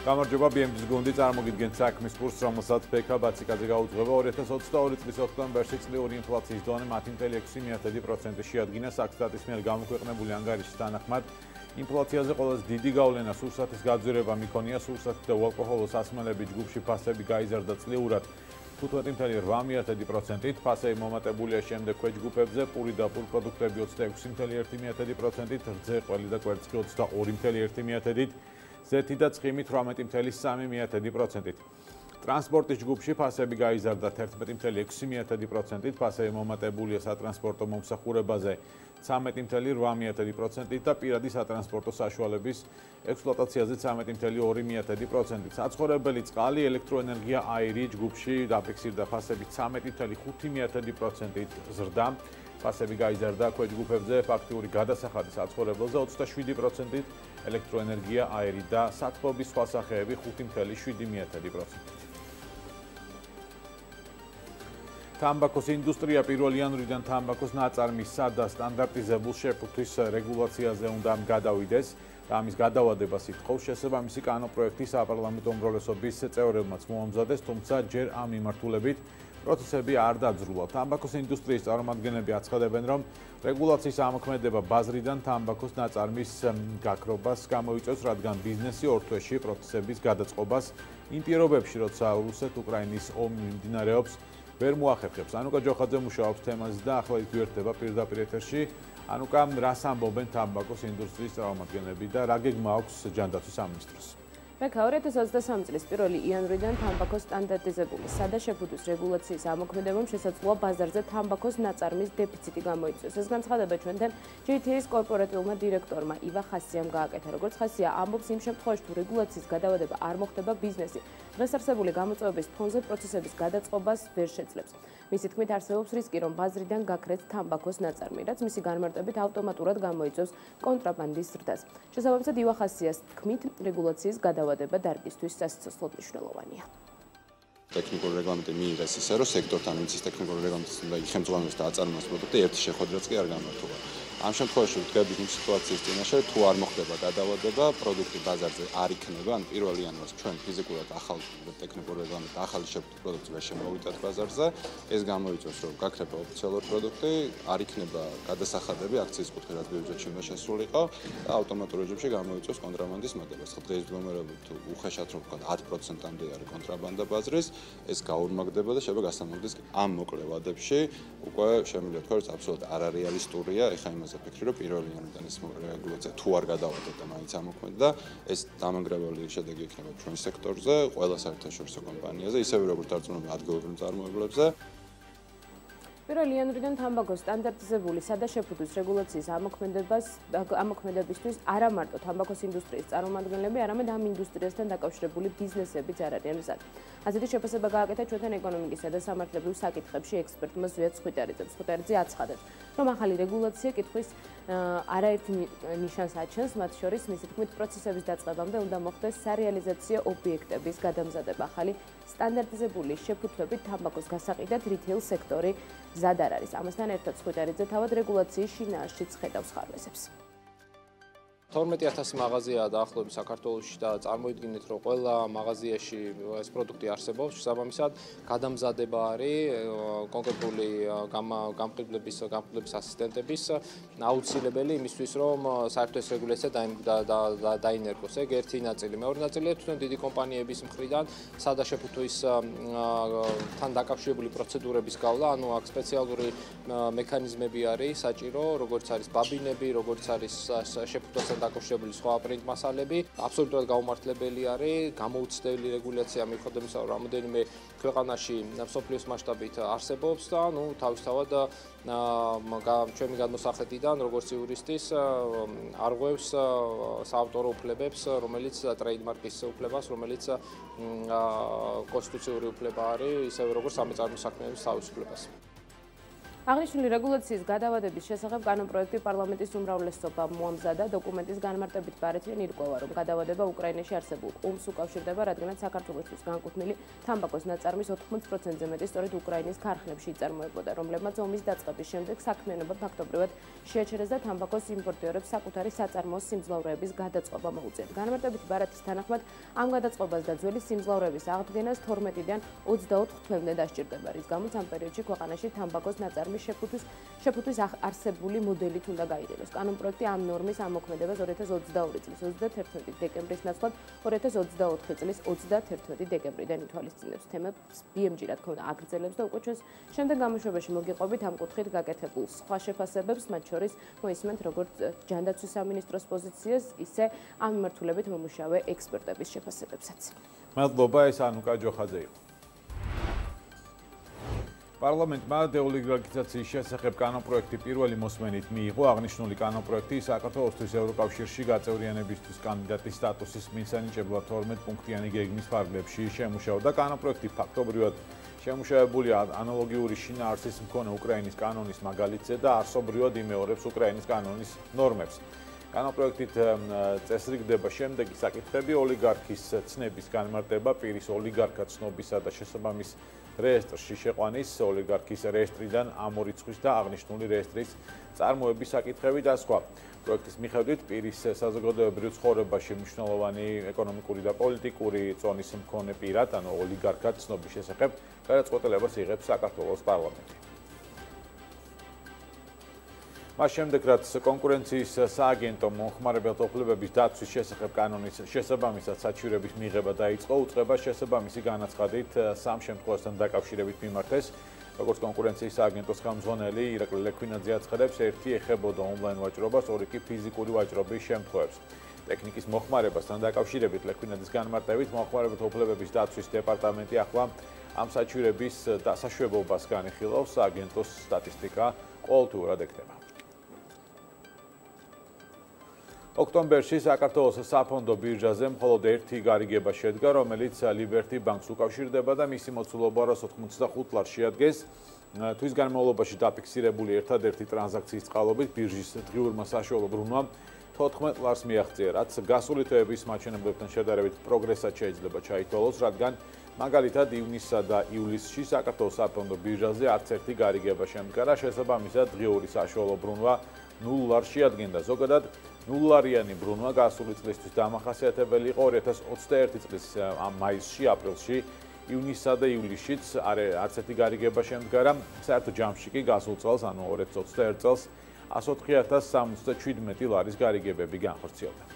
გამარჯობა, BMG-ის გუნდი წარმოგიდგენთ საქმის კურსს, რომელსაც ბექა ბაციკაძე გაუძღვება. 2022 წლის ოქტომბერში წლიური ინფლაციის დონე 10.6% შეადგინა. საქსტატის მიერ გამოქვეყნებული ანგარიშის თანახმად, ინფლაციაზე ყველაზე დიდი გავლენა სურსათის გაძვირება მიქონია. სურსათი და უალკოჰოლო სასმელები ჯგუფში ფასები გაიზარდა წლიურად 15.8%-ით, ფასები მომატებულია შემდეგ ქვეჯგუფებზე, პური და პურპროდუქტები 26.1%-ით, რძე, ყველი და კვერცხი 22.1%-ით, ზეთი და ცხიმი 18.3%-ით. ტრანსპორტის ჯგუფში ფასები გაიზარდა 11.6%-ით, ფასები მომატებულია სატრანსპორტო მომსახურებაზე 13.8%-ით და პირადი სატრანსპორტო საშუალების ექსპლუატაციაზე 13.2%-ით. საცხოვრებელი წყალი, ელექტროენერგია, აირი ჯგუფში დაფიქსირდა ფასები 13.5%-ით ზრდა. ფასები გაიზარდა ქვეჯგუფებზე, ფაქტიური გადასახადი საცხოვრებელზე 27%-ით, ელექტროენერგია, აირი და სათბობის სხვა სახეები 5.7%-ით. თამბაქოს ინდუსტრია 1 იანვრიდან თამბაქოს ნაწარმისა და სტანდარტიზებულ შეფუთვის რეგულაციაზე უნდა გადავიდეს. ამის გადავადებას ითხოვს შესაბამისი კანონპროექტი საპარლამენტო უმრავლესობის წევრებმაც მოამზადეს, თუმცა ჯერ ამ მიმართულებით პროცესები არ დაძრულა. თამბაქოს ინდუსტრიის წარმომადგენლები აცხადებენ, რომ რეგულაციის ამოქმედება ბაზრიდან თამბაქოს ნაწარმის გაქრობას გამოიწვევს, რადგან ბიზნესი ორ თვეში პროცესების გადაწყობას იმ პირობებში, როცა რუსეთ-უკრაინის ომი მიმდინარეობს, ვერ მოახერხებს. ანუკა ჯოხაძე მუშაობს თემაზე და ახლა ის გვერდება პირდაპირ ეთერში. ანუკა, რას ამბობენ თამბაქოს ინდუსტრიის წარმომადგენლები და რა გეგმა აქვს ჯანდაცვის სამინისტროს? ბექა 2023 წლის 1 იანვრიდან თამბაქოს სტანდარტიზებული სადაშეფუთვის რეგულაციის ამოქმედებამ შესაძლოა ბაზარზე თამბაქოს ნაწარმის დეფიციტი გამოიწვიოს. ეს განცხადება ჩვენთან JTA-ის კორპორატიულმა დირექტორმა ივა ხასიამ გააკეთა. როგორც ხასია ამბობს, იმ შემთხვევაში თუ რეგულაციის გადავადება არ მოხდება, ბიზნესი დღეს არსებული გამოწვევების ფონზე პროცესების გადაწყობას ვერ შეძლებს. მისი თქმით, არსებობს რისკი, რომ ბაზრიდან გაქრეთ თამბაქოს ნაწარმი, რაც მისი განმარტებით ავტომატურად გამოიწვევს კონტრაბანდის ზრდას. შესაბამისად, ივა ხასიას თქმით, რეგულაციის გადავადება დარგისთვის სასიცოცხლოდ მნიშვნელოვანია. ტექნიკური რეგლამენტი მიიღეს ისე, რომ სექტორთან მიცის ტექნიკური რეგლამენტის უნდა იხელმძღვანელოს და აწარმოოს პროდუქტი ერთი შეხვედრაც კი არ გამართულა. ამ შემთხვევაში ვდგებით იმ სიტუაციის წინაშე, თუ არ მოხდება გადავადება, პროდუქტი ბაზარზე არ იქნება, ან 1 იანვარს ჩვენ ფიზიკურად ახალ ტექნიკური რეგლამენტი ახალი შეფუთვის პროდუქტი ვერ შემოვიდეთ ბაზარზე, ეს გამოიწვევს, რომ გაქრება ოფიციალური პროდუქტი, არ იქნება გადასახადები აქციის კუთხე, რაც ბიუჯეტში უნდა შესულიყო და ავტომატურ რეჟიმში გამოიწვევს კონტრაბანდის მატებას. დღეს მდგომარეობით თუ უხეშად რომ ვთქვათ 10%-ამდე არის კონტრაბანდა ბაზრის, ეს გაურმაგდება და შეიძლება გასამაგდეს ამ მოკლე ვადებში უკვე შემიძლია თქვა, რომ აბსოლუტურად არარეალისტურია, ეხლა იმაზე ვფიქრი, რომ 1 იანვრიდან ეს რეგულაცია თუ არ გადავადებდა, მაინც ამოქმედდა, ეს დამანგრეველი შედეგი იქნება ჩვენ სექტორზე, ყველა საერთაშორისო კომპანიაზე, ისევე როგორც დარწმუნებული ადგილობრივ მწარმოებლებზე. 1 იანვრიდან თამბაქოს სტანდარტიზებული სადაშეფუთვის რეგულაციის ამოქმედებისთვის არა მარტო თამბაქოს ინდუსტრიის წარმომადგენლები, არამედ ამ ინდუსტრიასთან დაკავშირებული ბიზნესებიც არ არიან მზად. ასეთი შეფასება გააკეთა ჩვენთან ეკონომიკისა და სამართლებრივ საკითხებში ექსპერტმა ზვიად სხვითარიძემ. სხვითარიძე აცხადებს, რომ ახალი რეგულაცია კითხვის არაერთ ნიშანს აჩენს, მათ შორის მისი თქმით პროცესების დაწყებამდე უნდა მოხდეს სარეალიზაციო ობიექტების გადამზადება. ახალი სტანდარტიზებული შეფუთვებით თამბაქოს გასაყიდად რითეილ სექტორი მზად არ არის. ამასთან ერთად სხვითარიძე თავად რეგულაციის შინაარსშიც ხედავს ხარვეზებს. 12,000 მაღაზიაა დაახლოებით საქართველოში და წარმოიდგინეთ, რომ ყველა მაღაზიაში ეს პროდუქტი არსებობს. შესაბამისად, გადამზადება არის კონკრეტული გამყიდვლების ასისტენტების აუცილებელი იმისთვის, რომ საერთო ეს რეგულაცია დაინერგოს. ეგ ერთი ნაწილი. მეორე ნაწილია თვითონ დიდი კომპანიების მხრიდან სადაშეფუთვის თან დაკავშირებული პროცედურების გავლა, ანუ აქ სპეციალური მექანიზმები არის საჭირო, როგორც არის ბაბინები, როგორც არის შეფუთვასთან დაკავშირებული სხვა პრინტ მასალები. აბსოლუტურად გაუმართლებელი არის, გამოუცდელი რეგულაცია მიუხედავად იმისა, რომ რამოდენიმე ქვეყანაში მსოფლიოს მასშტაბით არსებობს და თავისთავად ჩვენი გადმოსახედიდან, როგორც იურისტის, არღვევს საავტორო უფლებებს, რომელიც ტრეიდმარკის უფლებას, რომელიც კონსტიტუციური უფლება არის, ისევე როგორც სამეწარმო საქმეების თავისუფლებას. აღნიშნული რეგულაციის გადავადების შესახებ კანონპროექტი პარლამენტის უმრავლესობამ მოამზადა. დოკუმენტის განმარტებით ბარეთიან ირკვევა, რომ გადავადება უკრაინაში არსებულ ომს უკავშირდება, რადგანაც საქართველოსთვის განკუთვნილი თამბაქოს ნაწარმის 80%-ზე მეტი სწორედ უკრაინის ქარხნებში იწარმოებოდა, რომლებმაც ომის დაწყების შემდეგ საქმიანობა ფაქტობრივად შეაჩერეს და თამბაქოს იმპორტიორებს საკუთარი საწარმოოს სიმძლავრეების გადაწყობა მოუწიათ. განმარტებით ბარეთის თანახმად, ამ გადაწყობას და ძველი სიმძლავრეების აღდგენას 12-დან 24 თვემდე დასჭირდება, რის გამოც ამ პერიოდში ქვეყანაში თამბაქოს ნაწარმის შეფუთვის არსებული მოდელით უნდა გაიყენოს. კანონპროექტი ამ ნორმის ამოქმედებას 2022 წლის 31 დეკემბრის ნაცვლად 2024 წლის 31 დეკემბრიდან ითვალისწინებს. თემებს BMG რა თქმა უნდა აგრძელებს და უკვე ჩვენს შემდეგ გამოშვებაში მოგიყვებით ამ კუთხით გაკეთებულ სხვა შეფასებებს, მათ შორის მოისმენთ როგორც ჯანდაცვის სამინისტროს პოზიციას, ისე ამ მიმართულებით მომუშავე ექსპერტების შეფასებებსაც. მადლობა, ეს ანუკა ჯოხაძე იყო. პარლამენტმა დეოლიგარქიზაციის შესახებ კანონპროექტი პირველი მოსმენით მიიღო. აღნიშნული კანონპროექტი საქართველოსთვის ევროკავშირში გაწევრიანებისთვის კანდიდატის სტატუსის მისანიჭებლად 12 პუნქტიანი გეგმის ფარგლებში შემუშავდა. კანონპროექტი ფაქტობრივად შემუშავებულია ანალოგიური შინაარსის მქონე უკრაინის კანონის მაგალითზე და არსობრივად იმეორებს უკრაინის კანონის ნორმებს. კანონპროექტით წესრიგდება შემდეგი საკითხები: ოლიგარქის ცნების განმარტება, პირის ოლიგარქად ცნობისა და შესაბამის რეესტრში შეყვანის, ოლიგარქის რეესტრიდან ამორიცხვის და აღნიშნული რეესტრის წარმოების საკითხები და სხვა. პროექტის მიხედვით პირის საზოგადოებრივ ცხოვრებაში მნიშვნელოვანი ეკონომიკური და პოლიტიკური წონის მქონე პირად, ანუ ოლიგარქად ცნობის შესახებ გადაწყვეტილებას იღებს საქართველოს პარლამენტი. მას შემდეგ, რაც კონკურენციის სააგენტომ მომხმარებელთა უფლებების დაცვის შესახებ კანონის შესაბამისად საჩივრების მიღება დაიწყო, უწყება შესაბამისი განაცხადით სამ შემთხვევასთან დაკავშირებით მიმართეს. როგორც კონკურენციის სააგენტოს ხელმძღვანელი ირაკლი ლექვინაძე აცხადებს, ერთი ეხებოდა ონლაინ ვაჭრობას, ორი კი ფიზიკური ვაჭრობის შემთხვევებს. ტექნიკის მოხმარებასთან დაკავშირებით ლექვინაძის განმარტებით, მომხმარებელთა უფლებების დაცვის დეპარტამენტი ახლა ამ საჩივრების დასაშვებობას განიხილავს, სააგენტოს სტატისტიკა ყოველთვიურად ექნება. ოქტომბერში საქართველოს საფონდო ბირჟაზე მხოლოდ ერთი გარიგება შედგა, რომელიც Liberty Bank-ს უკავშირდება და მისი მოცულობა 285 ლარს შეადგენს. თვის განმავლობაში დაფიქსირებული ერთადერთი ტრანზაქციის წყალობით ბირჟის დღიურმა საშუალო ბრუნვამ 14 ლარს მიაღწია, რაც გასული თვეების მაჩვენებლებთან შედარებით პროგრესად შეიძლება ჩაითვალოს, რადგან მაგალითად ივნისსა და ივლისში საქართველოს საფონდო ბირჟაზე არც ერთი გარიგება შემდგარა, შესაბამისად დღიური საშუალო ბრუნვა 0 ლარს შეადგენდა. ზოგადად 0 ლარიანი ბრუნვა გასული წლისთვის დამახასიათებელი იყო 2021 წლის მაისში, აპრილში, ივნისსა და ივლისშიც არც ერთი გარიგება შემდგარა. საერთო ჯამში კი გასულ წელს, ანუ 2021 წელს 104,077 ლარის გარიგებები განხორციელდა.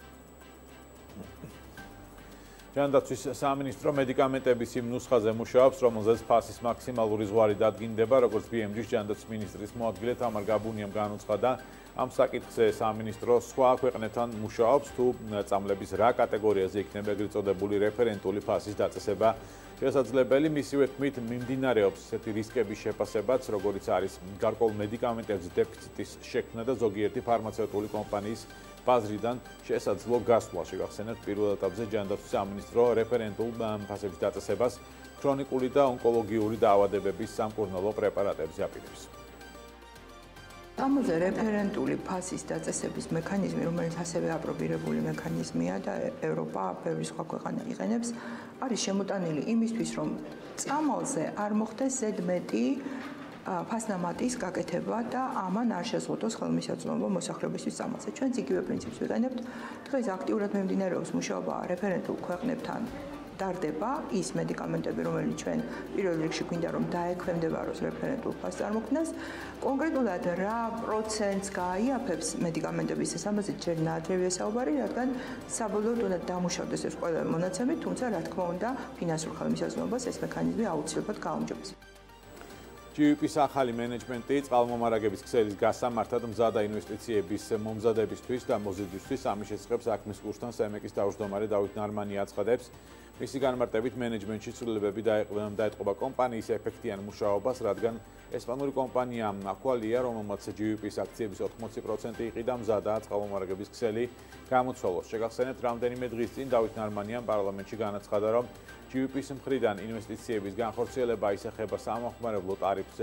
ჯანდაცვის სამინისტრო მედიკამენტების იმ ნუსხაზე მუშაობს, რომელზეც ფასის მაქსიმალური ზღვარი დადგინდება, როგორც BMG-ის ჯანდაცვის მინისტრის მოადგილე თამარ გაბუნიამ განუცხადა. ამ საკითხზე სამინისტრო სხვა ქვეყნებთან მუშაობს, თუ წამლების რა კატეგორიაზე იქნება ეგრეთ წოდებული რეფერენტული ფასის დაწესება შესაძლებელი. მისივე თქმით, მიმდინარეობს ესეთი რისკების შეფასებაც, როგორიც არის გარკვეულ მედიკამენტების დეფიციტის შექმნა და ზოგიერთი ფარმაცევტული კომპანიის ბაზრიდან შესაძლო გასვლა. შეგახსენებთ, პირველ ეტაპზე ჯანდაცვის სამინისტრო რეფერენტულ ფასების დაწესებას ქრონიკული და ონკოლოგიური დაავადებების სამკურნალო პრეპარატებზე აპირებს. ამაზე რეფერენტული ფასის დაწესების მექანიზმი, რომელიც ასევე აპრობირებული მექანიზმია და ევროპა ბევრი სხვა ქვეყანა იყენებს, არის შემოტანილი იმისთვის, რომ წამალზე არ მოხდეს ზედმეტი ფასნამატის გაკეთება და ამან არ შეზღუდოს ხელმისაწვდომობა მოსახლეობისთვის წამალზე. ჩვენც იგივე პრინციპს ვიყენებთ. დღეს აქტიურად მიმდინარეობს მუშაობა რეფერენტულ ქვეყნებთან. დარდება ის მედიკამენტები, რომელიც ჩვენ პირველ რიგში გვინდა რომ დაექვემდებაროს რეფერენტულ ფასს წარმოქმნას. კონკრეტულად რა პროცენტს გააიაფებს მედიკამენტების ეს ამაზე ჯერ ნაადრევია საუბარი, რადგან საბოლოოდ უნდა დამუშავდეს ეს ყველა მონაცემი, თუმცა რა თქმა უნდა, ფინანსურ ხელმისაწვდომობას ეს მექანიზმი აუცილებლად გააუმჯობესებს. GUP-ის ახალი მენეჯმენტი წყალმომარაგების ქსელის გასამართად მზადა ინვესტიციების მომზადებისთვის და მოზიდვისთვის ამის შესახებ საქმის კურსთან სემეკის თავმჯდომარე დავით ნარმანი აცხადებს. მისი განმარტებით მენეჯმენტში ცვლილებები დაეტყობა კომპანიის ეფექტიან მუშაობას, რადგან ესპანური კომპანია Aqualia, რომელმაც GUP-ის აქციების 80% იყიდა, მზადაა წყალმომარაგების ქსელი გამოცვალოს. შეგახსენებთ, რამდენიმე დღის წინ დავით ნარმანიამ პარლამენტში განაცხადა, რომ GUP-ის მხრიდან ინვესტიციების განხორციელება ისახება სამომხმარებლო ტარიფზე,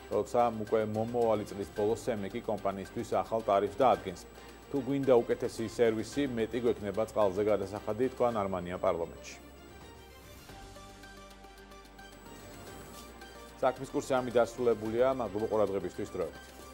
როცა უკვე მომავალი წლის ბოლოს სემეკი კომპანიისთვის ახალ ტარიფს დაადგენს. თუ გვინდა უკეთესი სერვისი, მეტი გვექნება წყალზე გადასახადი, თქვა ნარმანია პარლამენტში. საქმის კურსი ამით დასრულებულია, მადლობა ყურადღებისთვის, დროებით.